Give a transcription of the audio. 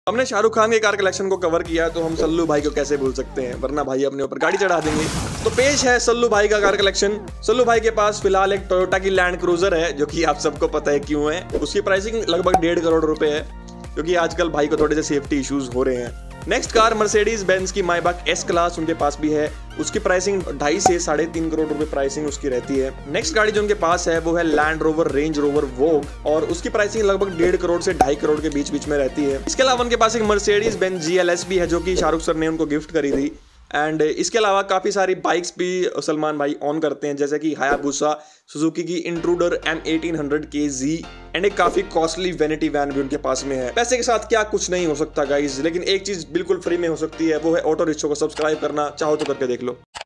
हमने शाहरुख खान के car collection को कवर किया तो हम सल्लू भाई को कैसे भूल सकते हैं, वरना भाई अपने ऊपर गाड़ी चढ़ा देंगे। तो पेश है सल्लू भाई का कार कलेक्शन। सल्लू भाई के पास फिलहाल एक टोयोटा की लैंड क्रूजर है, जो कि आप सबको पता है क्यों है। उसकी प्राइसिंग लगभग 1.5 करोड़ रुपए है, क्योंकि आजकल भाई को थोड़े से सेफ्टी इश्यूज हो रहे हैं। नेक्स्ट कार मर्सिडीज बेंज की मायबाख एस क्लास उनके पास भी है। उसकी प्राइसिंग 2.5 से 3.5 करोड़ रुपए प्राइसिंग उसकी रहती है। नेक्स्ट गाड़ी जो उनके पास है वो है Land Rover Range Rover Vogue, और उसकी प्राइसिंग लगभग 1.5 करोड़ से 2.5 करोड़ के बीच में रहती है। इसके अलावा उनके पास एक मर्सिडीज बेंज GLS भी है, जो कि शाहरुख सर ने उनको गिफ्ट करी थी। एंड इसके अलावा काफ़ी सारी बाइक्स भी सलमान भाई ऑन करते हैं, जैसे कि हायाबुसा, सुजुकी की इंट्रूडर M1800 KZ एंड एक काफ़ी कॉस्टली वैनिटी वैन भी उनके पास में है। पैसे के साथ क्या कुछ नहीं हो सकता गाइज, लेकिन एक चीज़ बिल्कुल फ्री में हो सकती है, वो है ऑटो रिक्शा को सब्सक्राइब करना। चाहो तो करके देख लो।